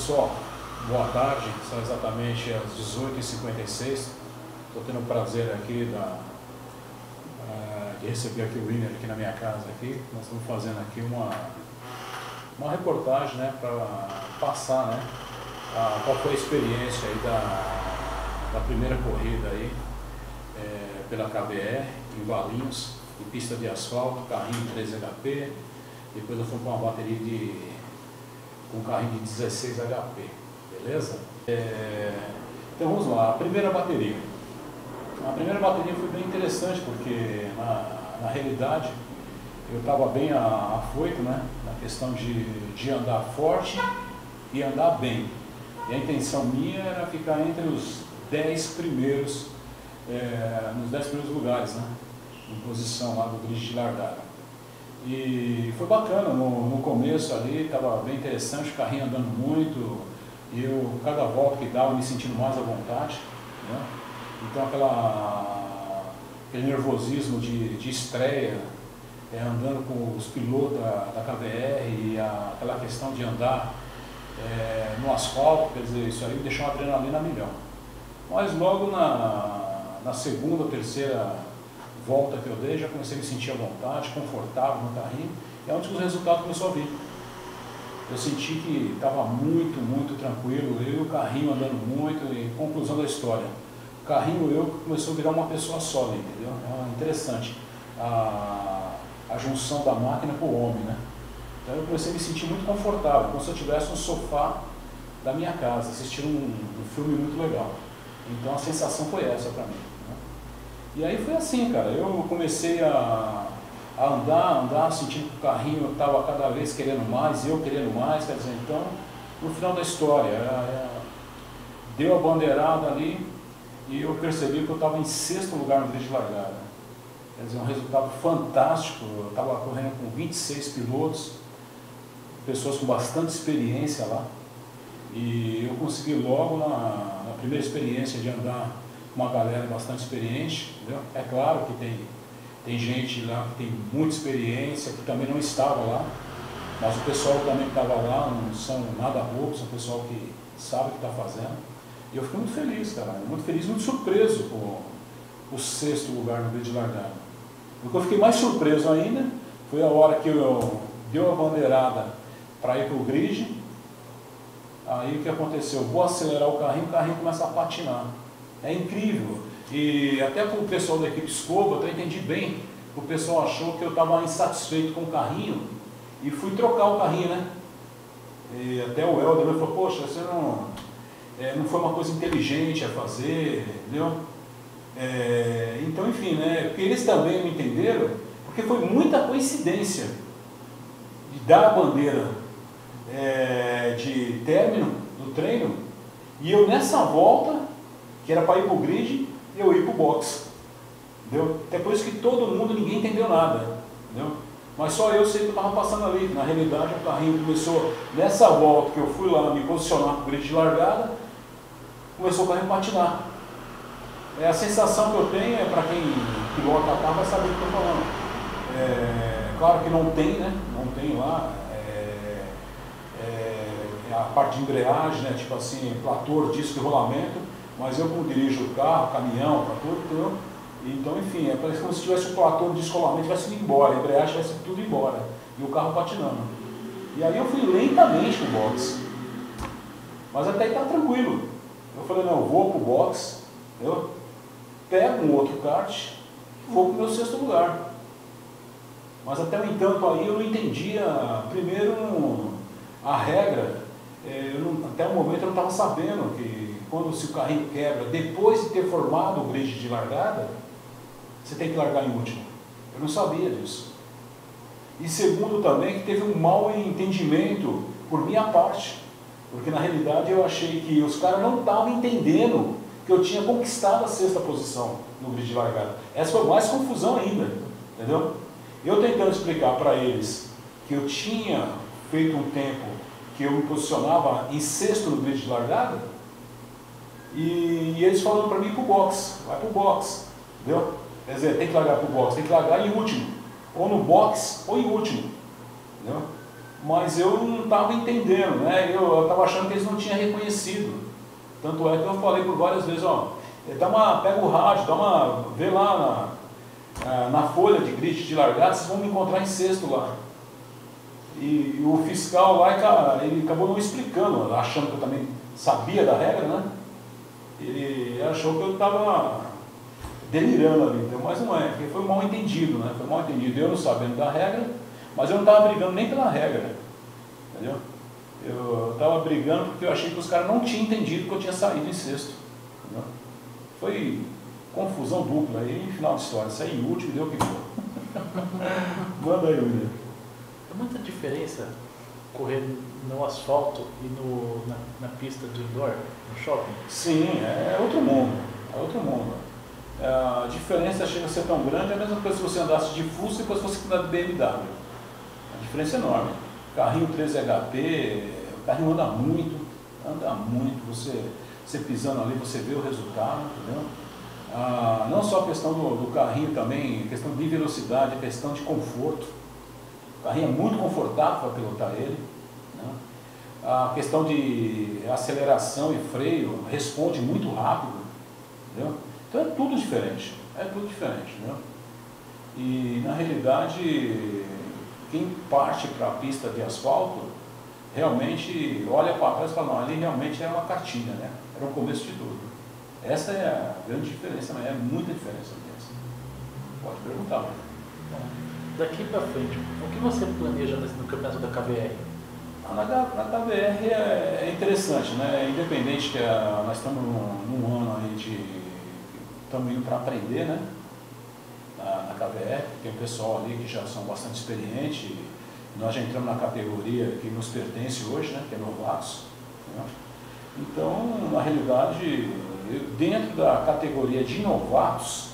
Pessoal, boa tarde, são exatamente às 18h56. Estou tendo o prazer aqui de receber aqui o Winner aqui na minha casa. Aqui. Nós estamos fazendo aqui uma reportagem, né, para passar, né, qual foi a experiência aí da primeira corrida aí, pela KBR, em Valinhos, em pista de asfalto, carrinho 3 HP, depois eu fui com uma bateria com um carrinho de 16 HP, beleza? Então vamos lá, a primeira bateria. A primeira bateria foi bem interessante porque na realidade eu estava bem afoito, né, na questão de andar forte e andar bem. E a intenção minha era ficar entre os 10 primeiros, nos 10 primeiros lugares, né, em posição lá do grid de largada. E foi bacana, no começo ali, estava bem interessante, o carrinho andando muito, e eu, cada volta que dava, me sentindo mais à vontade, né? Então aquele nervosismo de estreia, andando com os pilotos da KBR, e aquela questão de andar no asfalto, quer dizer, isso aí me deixou uma adrenalina a milhão. Mas logo na segunda, terceira volta que eu dei, já comecei a me sentir à vontade, confortável no carrinho, e é onde os resultados começaram a vir. Eu senti que estava muito, muito tranquilo, eu e o carrinho andando muito, e conclusão da história, o carrinho e eu começou a virar uma pessoa só, entendeu? É interessante a junção da máquina com o homem, né? Então eu comecei a me sentir muito confortável, como se eu estivesse no sofá da minha casa, assistindo um filme muito legal. Então a sensação foi essa para mim. E aí foi assim, cara, eu comecei a andar, sentindo que o carrinho estava cada vez querendo mais, eu querendo mais, quer dizer, então, no final da história, deu a bandeirada ali e eu percebi que eu estava em 6º lugar no grid de largada. Quer dizer, um resultado fantástico, eu estava correndo com 26 pilotos, pessoas com bastante experiência lá, e eu consegui logo na primeira experiência de andar uma galera bastante experiente, entendeu? É claro que tem gente lá que tem muita experiência, que também não estava lá, mas o pessoal também que estava lá não são nada bobos, são pessoal que sabe o que está fazendo. E eu fiquei muito feliz, cara, muito feliz, muito surpreso com o 6º lugar no grid de largada. O que eu fiquei mais surpreso ainda foi a hora que eu deu a bandeirada para ir para o grid. Aí o que aconteceu? Eu vou acelerar o carrinho começa a patinar. É incrível, e até para o pessoal da equipe Escova, eu entendi bem, o pessoal achou que eu estava insatisfeito com o carrinho e fui trocar o carrinho, né? E até o Helder falou, poxa, você não foi uma coisa inteligente a fazer, entendeu? Então, enfim, né? Porque eles também me entenderam, porque foi muita coincidência de dar a bandeira de término do treino, e eu nessa volta, que era para ir para o grid, eu ir para o box, entendeu? Até por isso que todo mundo, ninguém entendeu nada, entendeu? Mas só eu sei que eu estava passando ali. Na realidade, o carrinho começou, nessa volta que eu fui lá me posicionar para o grid de largada, começou o carrinho a patinar. A sensação que eu tenho para quem pilota a carro vai saber o que eu estou falando. Claro que não tem, né? Não tem lá a parte de embreagem, né? Tipo assim, platô, disco de rolamento. Mas eu, como dirijo o carro, caminhão, para tudo, entendeu? Então, enfim, parece como se tivesse um platô de descolamento, vai indo embora, a embreagem vai tudo embora, e o carro patinando. E aí eu fui lentamente pro box, mas até aí tá tranquilo. Eu falei, não, eu vou pro box, eu pego um outro kart e vou pro meu 6º lugar. Mas até o entanto aí eu não entendia, primeiro, a regra, até o momento eu não estava sabendo que se o carrinho quebra, depois de ter formado o grid de largada, você tem que largar em último. Eu não sabia disso. E segundo também, que teve um mau entendimento por minha parte, porque na realidade eu achei que os caras não estavam entendendo que eu tinha conquistado a 6ª posição no grid de largada. Essa foi mais confusão ainda, entendeu? Eu tentando explicar para eles que eu tinha feito um tempo que eu me posicionava em 6º no grid de largada, e eles falando para mim ir para o box, vai para o box, entendeu? Quer dizer, tem que largar para o box, tem que largar em último, ou no box ou em último, entendeu? mas eu não estava entendendo, né? Eu estava achando que eles não tinham reconhecido. Tanto é que eu falei por várias vezes, ó, pega o rádio, vê lá na folha de grid de largada, vocês vão me encontrar em sexto lá. E o fiscal lá, ele acabou não explicando, achando que eu também sabia da regra, né? Ele achou que eu estava delirando ali, então, mas não é, porque foi mal entendido, né? Foi mal entendido, eu não sabendo da regra, mas eu não estava brigando nem pela regra, entendeu? Eu estava brigando porque eu achei que os caras não tinham entendido que eu tinha saído em sexto, entendeu? Foi confusão dupla aí, final de história, saí em último e deu o que for. Manda aí, William. É muita diferença correr no asfalto e na pista do indoor, no shopping? Sim, é outro mundo, é outro mundo. A diferença chega a ser tão grande, é a mesma coisa se você andasse de Fusca e depois você andar de BMW. A diferença é enorme. Carrinho 13HP, o carrinho anda muito, você pisando ali, você vê o resultado, entendeu? Não só a questão do carrinho também, questão de velocidade, questão de conforto. O carrinho é muito confortável para pilotar ele, né? A questão de aceleração e freio responde muito rápido, entendeu? Então é tudo diferente, entendeu? E na realidade, quem parte para a pista de asfalto, realmente olha para trás e fala, não, ali realmente era uma cartilha, né? Era o começo de tudo. Essa é a grande diferença, mas é muita diferença mesmo. Pode perguntar. Bom, daqui para frente, o que você planeja no campeonato da KVR? Na KVR é interessante, né? Independente que nós estamos num ano aí estamos indo para aprender, né? Na KVR, tem um pessoal ali que já são bastante experientes, nós já entramos na categoria que nos pertence hoje, né? Que é novatos, né? Então, na realidade, dentro da categoria de novatos,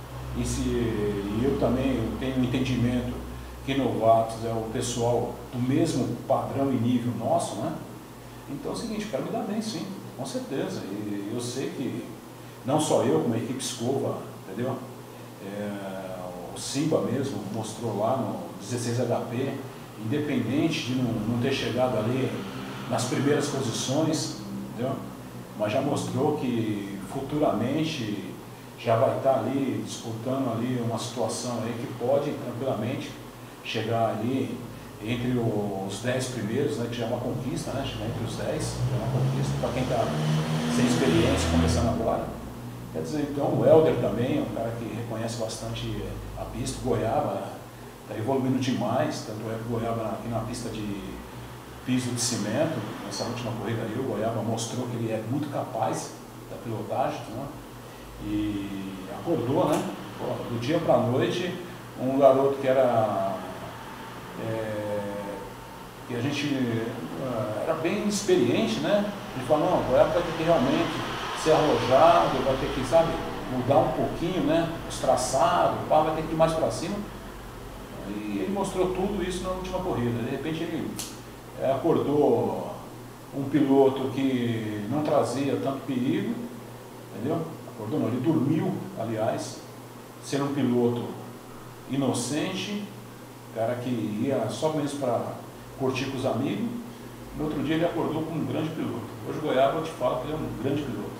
e eu também tenho um entendimento que novatos é o pessoal do mesmo padrão e nível nosso, né? Então é o seguinte, eu quero me dar bem, sim, com certeza. E eu sei que não só eu, como a equipe Escova, entendeu? O Simba mesmo mostrou lá no 16HP, independente de não ter chegado ali nas primeiras posições, entendeu? Mas já mostrou que futuramente já vai estar ali disputando ali uma situação aí que pode tranquilamente chegar ali entre os 10 primeiros, né, que já é uma conquista, né, chegar entre os 10, já é uma conquista para quem está sem experiência, começando agora. Quer dizer, então o Helder também é um cara que reconhece bastante a pista, o Goiaba está evoluindo demais, tanto é que o Goiaba aqui na pista de piso de cimento, nessa última corrida aí, o Goiaba mostrou que ele é muito capaz da pilotagem, né, e acordou, né, do dia para a noite, um garoto que era que a gente era bem experiente, né? Ele falou, não, agora vai ter que realmente ser arrojado, vai ter que, sabe, mudar um pouquinho, né? Os traçados, vai ter que ir mais para cima. E ele mostrou tudo isso na última corrida. De repente ele acordou um piloto que não trazia tanto perigo, entendeu? Acordou não, ele dormiu, aliás, sendo um piloto inocente, cara que ia só mesmo para curtir com os amigos. No outro dia ele acordou como um grande piloto. Hoje o Goiaba, eu te falo que ele é um grande piloto.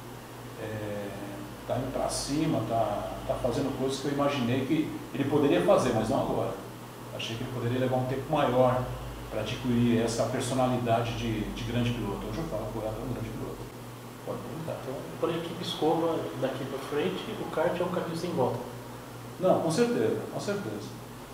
Está indo para cima, tá fazendo coisas que eu imaginei que ele poderia fazer, mas não agora. Achei que ele poderia levar um tempo maior para adquirir essa personalidade de grande piloto. Hoje eu falo que o Goiaba é um grande piloto. Pode perguntar. Então, para a equipe Escova, daqui para frente, o kart é um caminho sem volta. Não, com certeza, com certeza.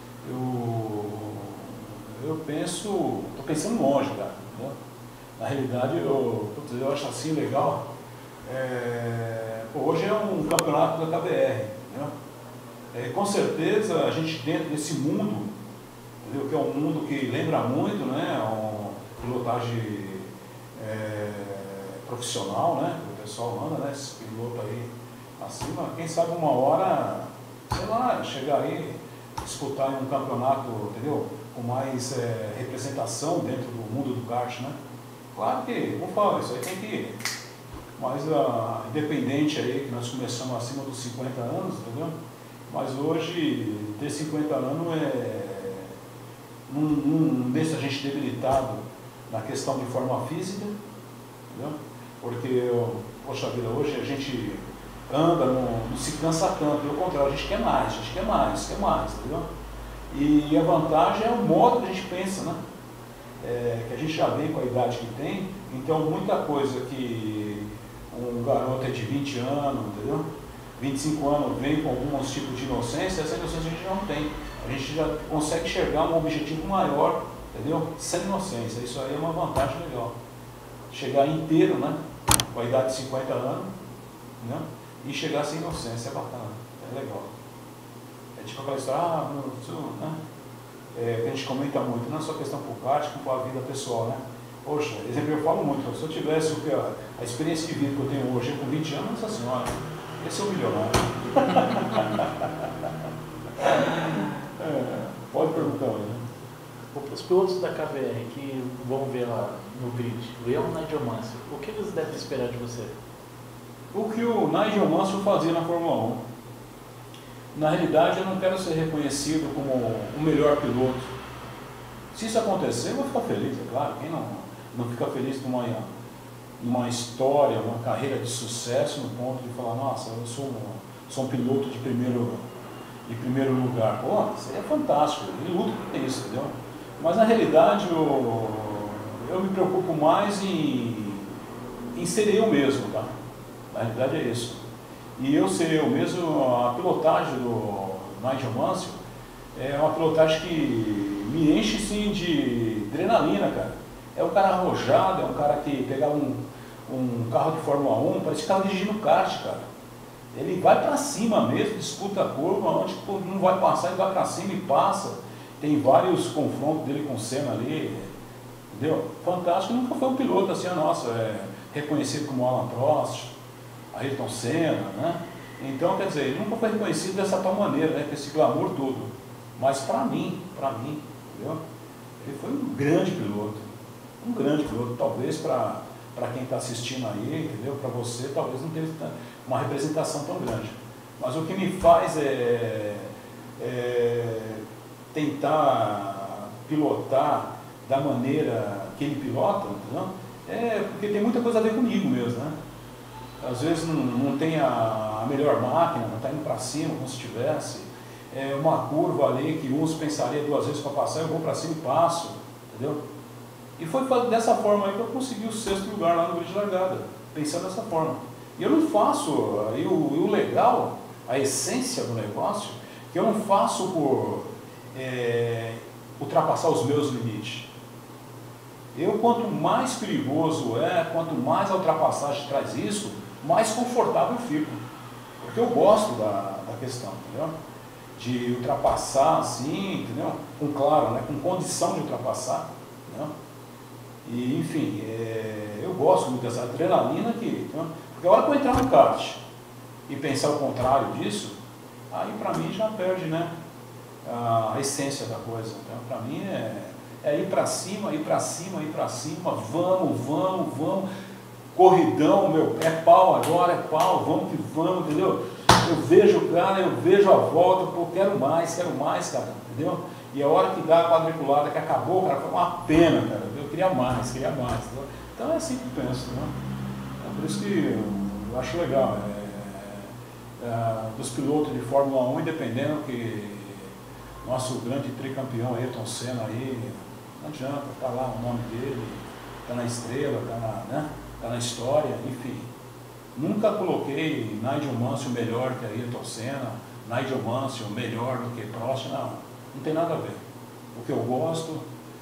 Eu penso, estou pensando longe, cara, né? Na realidade, eu acho assim legal. Hoje é um campeonato da KVR, né? Com certeza a gente dentro desse mundo, entendeu? Que é um mundo que lembra muito, né? Uma pilotagem profissional, né? O pessoal anda, né? Esse piloto aí acima, quem sabe uma hora, sei lá, chegar aí, disputar em um campeonato, entendeu? Com mais representação dentro do mundo do kart, né? Claro que, como falo, isso aí tem que ir. Mas independente aí, que nós começamos acima dos 50 anos, entendeu? Mas hoje, ter 50 anos não deixa a gente debilitado na questão de forma física, entendeu? Porque, poxa vida, hoje a gente anda, não se cansa tanto, pelo contrário, a gente quer mais, entendeu? E a vantagem é o modo que a gente pensa, né? Que a gente já vem com a idade que tem, então muita coisa que um garoto de 20 anos, entendeu? 25 anos vem com alguns tipos de inocência, essa inocência a gente não tem. A gente já consegue enxergar um objetivo maior, entendeu? Sem inocência, isso aí é uma vantagem legal. Chegar inteiro, né? Com a idade de 50 anos, né? E chegar sem inocência, é bacana, é legal. É tipo aquela história, né? Que a gente comenta muito, não é só questão por kart, como para a vida pessoal, né? Poxa, exemplo, eu falo muito, se eu tivesse a experiência de vida que eu tenho hoje com 20 anos, nossa senhora, esse é o milionário. Pode perguntar, né? Os pilotos da KVR que vão ver lá no grid, Leon e Nigel Mansell, o que eles devem esperar de você? O que o Nigel Mansell fazia na Fórmula 1. Na realidade, eu não quero ser reconhecido como o melhor piloto. Se isso acontecer, eu vou ficar feliz, é claro. Quem não fica feliz numa história, uma carreira de sucesso, no ponto de falar, nossa, eu sou um piloto de primeiro lugar. Pô, isso aí é fantástico, ele luta por isso, entendeu? Mas na realidade, eu me preocupo mais em ser eu mesmo, tá? Na realidade é isso. E eu ser eu mesmo, a pilotagem do Nigel Mansell é uma pilotagem que me enche sim de adrenalina, cara. É um cara arrojado, é um cara que pegava um carro de Fórmula 1, parece que estava dirigindo kart, cara. Ele vai para cima mesmo, disputa a curva, onde não vai passar, ele vai para cima e passa. Tem vários confrontos dele com o Senna ali, entendeu? Fantástico, nunca foi um piloto assim, reconhecido como Alan Prost, Ayrton Senna, né? Então, quer dizer, ele nunca foi reconhecido dessa tal maneira, né? Com esse glamour todo. Mas para mim, entendeu? Ele foi um grande piloto, talvez para quem está assistindo aí, entendeu? Para você, talvez não tenha uma representação tão grande. Mas o que me faz é tentar pilotar da maneira que ele pilota, entendeu? Porque tem muita coisa a ver comigo mesmo, né? Às vezes não tem a melhor máquina, não está indo para cima como se tivesse. Uma curva ali que uns pensariam 2 vezes para passar, eu vou para cima e passo, entendeu? E foi dessa forma aí que eu consegui o 6º lugar lá no grid de largada, pensando dessa forma. E eu não faço, e o legal, a essência do negócio, que eu não faço por ultrapassar os meus limites. Quanto mais perigoso quanto mais a ultrapassagem traz risco, mais confortável eu fico. Porque eu gosto da questão, entendeu? De ultrapassar assim, entendeu? Claro, né? Com condição de ultrapassar, entendeu? E, enfim, eu gosto muito dessa adrenalina entendeu? Porque a hora que eu entrar no kart e pensar o contrário disso, aí para mim já perde, né, a essência da coisa. Então, para mim é ir para cima, vamos, corridão, meu, é pau agora, vamos que vamos, entendeu? Eu vejo o cara, eu vejo a volta, pô, quero mais, cara, entendeu? E a hora que dá a quadriculada, que acabou, cara, foi uma pena, cara, eu queria mais, entendeu? Então é assim que eu penso, né? É por isso que eu acho legal, dos pilotos de Fórmula 1, independendo que nosso grande tricampeão Ayrton Senna aí, não adianta, tá lá o nome dele, tá na estrela, tá na história, enfim. Nunca coloquei Nigel Mansell melhor que Ayrton Senna, Nigel Mansell melhor do que Prost, não tem nada a ver. O que eu gosto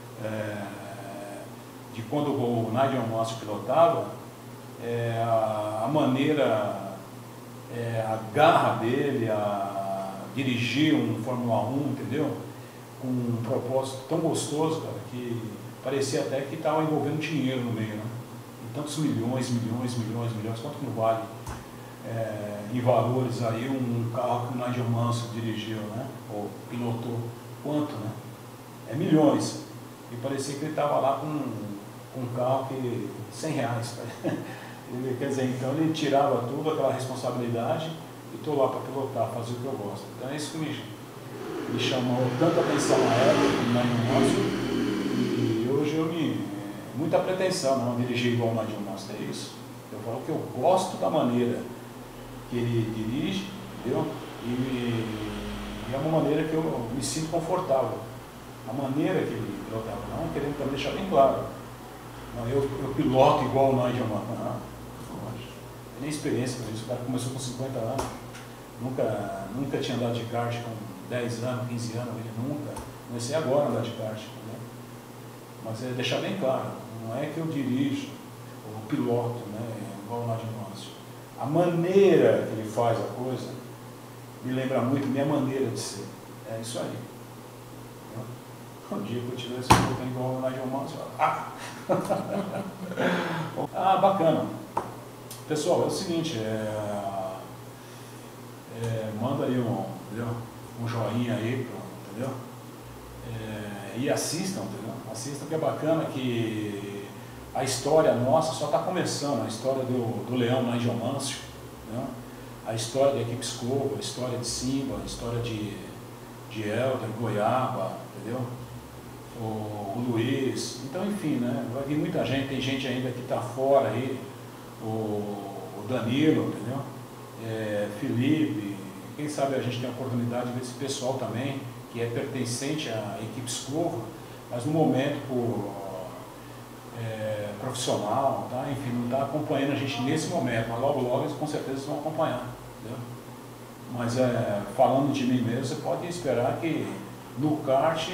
de quando o Nigel Mansell pilotava, a maneira, a garra dele, a dirigir um Fórmula 1, entendeu? Com um propósito tão gostoso, cara, que parecia até que estava envolvendo dinheiro no meio, né? E tantos milhões, quanto que não vale em valores aí um carro que o Nigel Mansell dirigiu, né? Ou pilotou, quanto, né? Milhões. E parecia que ele estava lá com um carro que R$100. Quer dizer, então ele tirava tudo, aquela responsabilidade, e estou lá para pilotar, fazer o que eu gosto. Então é isso que me chamou tanta atenção na época, na Monstro, e hoje muita pretensão, não dirigir igual o Nigel Mansell, é isso. Eu falo que eu gosto da maneira que ele dirige, entendeu? E é uma maneira que eu me sinto confortável. A maneira que ele pilotava, não querendo também deixar bem claro. Não, eu piloto igual o Nigel Mansell, não. Nem experiência com isso. O cara começou com 50 anos, nunca tinha andado de kart com 10 anos, 15 anos, ele nunca. Comecei agora a andar de kart, né? Mas é deixar bem claro, não é que eu dirijo ou piloto, né, igual o Nigel Mansell. A maneira que ele faz a coisa me lembra muito minha maneira de ser. É isso aí. Um dia que eu tivesse pilotando igual o Nigel Mansell, bacana. Pessoal, é o seguinte, manda aí um joinha aí, entendeu? E assistam, entendeu? Assistam, que é bacana, que a história nossa só está começando, a história do Leão Nigel Mansell, entendeu? A história da equipe Escova, a história de Simba, a história de Helder, Goiaba, entendeu? O Luiz, então enfim, né? Vai vir muita gente, tem gente ainda que está fora aí, o Danilo, entendeu? Felipe, quem sabe a gente tem a oportunidade de ver esse pessoal também, que é pertencente à equipe Escova, mas no momento profissional, tá? Enfim, não está acompanhando a gente nesse momento, mas logo eles com certeza vão acompanhar, entendeu? Mas falando de mim mesmo, você pode esperar que no kart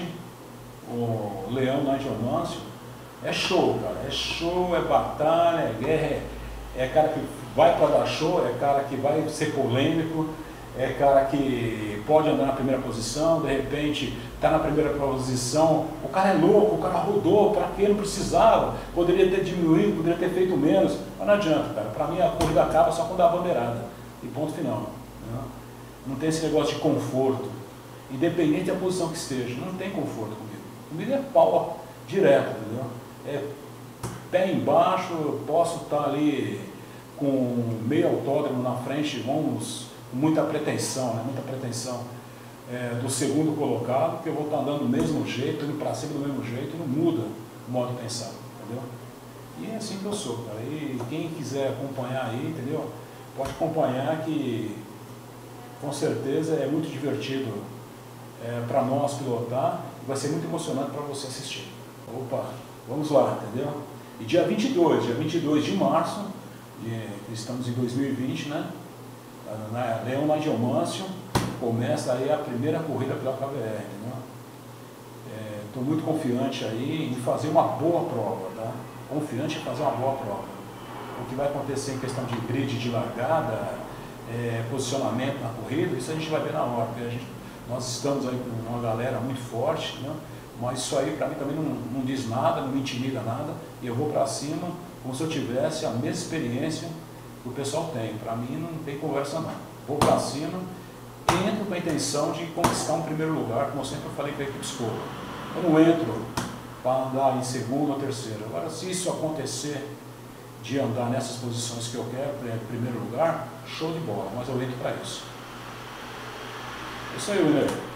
o Leão Nigel Mansell é show, cara, é show, é batalha, é guerra, é cara que vai para dar show, é cara que vai ser polêmico, é cara que pode andar na primeira posição, de repente está na primeira posição, o cara é louco, o cara rodou, para que não precisava, poderia ter diminuído, poderia ter feito menos, mas não adianta, cara, para mim a corrida acaba só quando dá a bandeirada, e ponto final. Né? Não tem esse negócio de conforto, independente da posição que esteja, não tem conforto comigo é pau direto, entendeu? É pé embaixo, eu posso estar ali com meio autódromo na frente, vamos com muita pretensão, né? Muita pretensão do segundo colocado, que eu vou estar andando do mesmo jeito, indo para cima do mesmo jeito, não muda o modo de pensar, entendeu? E é assim que eu sou, cara. E quem quiser acompanhar aí, entendeu? Pode acompanhar, que com certeza é muito divertido para nós pilotar, e vai ser muito emocionante para você assistir. Opa, vamos lá, entendeu? E dia 22 de março, estamos em 2020, né? Na Leão Nigel Mansell, começa aí a primeira corrida pela KVR, né? Estou muito confiante aí em fazer uma boa prova, tá? Confiante em fazer uma boa prova. O que vai acontecer em questão de grid de largada, posicionamento na corrida, isso a gente vai ver na hora, porque nós estamos aí com uma galera muito forte, né? Mas isso aí para mim também não diz nada, não me intimida nada, e eu vou para cima como se eu tivesse a mesma experiência que o pessoal tem. Para mim não tem conversa não. Vou para cima, entro com a intenção de conquistar um primeiro lugar, como eu sempre falei com a equipe Escova. Eu não entro para andar em segundo ou terceiro. Agora, se isso acontecer de andar nessas posições que eu quero, em primeiro lugar, show de bola, mas eu entro para isso. É isso aí, Wilner.